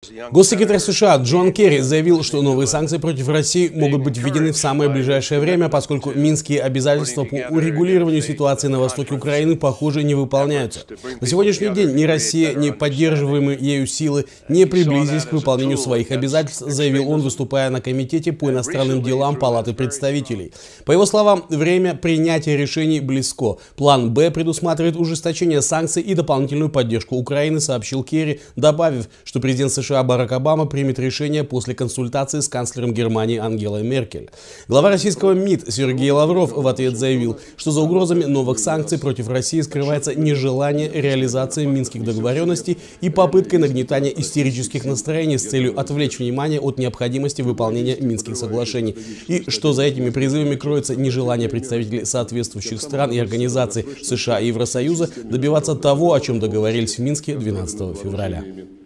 Госсекретарь США Джон Керри заявил, что новые санкции против России могут быть введены в самое ближайшее время, поскольку минские обязательства по урегулированию ситуации на востоке Украины, похоже, не выполняются. На сегодняшний день ни Россия, ни поддерживаемые ею силы не приблизились к выполнению своих обязательств, заявил он, выступая на Комитете по иностранным делам Палаты представителей. По его словам, время принятия решений близко. План «Б» предусматривает ужесточение санкций и дополнительную поддержку Украины, сообщил Керри, добавив, что президент США Барак Обама примет решение после консультации с канцлером Германии Ангелой Меркель. Глава российского МИД Сергей Лавров в ответ заявил, что за угрозами новых санкций против России скрывается нежелание реализации минских договоренностей и попыткой нагнетания истерических настроений с целью отвлечь внимание от необходимости выполнения Минских соглашений, и что за этими призывами кроется нежелание представителей соответствующих стран и организаций США и Евросоюза добиваться того, о чем договорились в Минске 12 февраля.